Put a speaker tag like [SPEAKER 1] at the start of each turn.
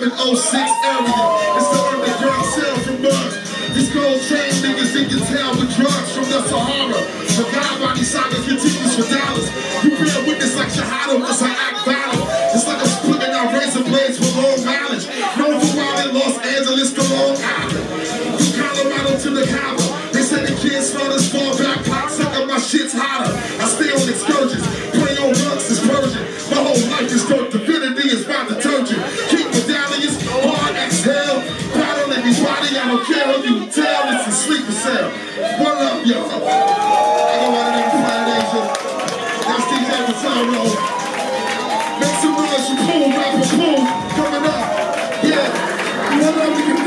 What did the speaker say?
[SPEAKER 1] urban 06 area. It's the underground cell from Mars. These gold chain niggas in your town with drugs from the Sahara. The God-body saga continues for dollars. You bear witness like Shahada was her act violent. It's like I'm splitting out razor blades for long mileage. Known for while in Los Angeles to Long Island. From Colorado to the Cabo. They say the kids smell this fall back, cocksucker, my shit's hotter. I stay on excursions, play on rugs is Persian. My whole life is dark, divinity is my detergent. Keep medallions, hard exhale. Battle everybody, I don't care who you tell. It's a sleeper cell. What up, y'all? I go out of there Planet Asia. That's DJ Mataro. Make some noise for Pool, rapper Pool, coming up. Yeah, what up, you can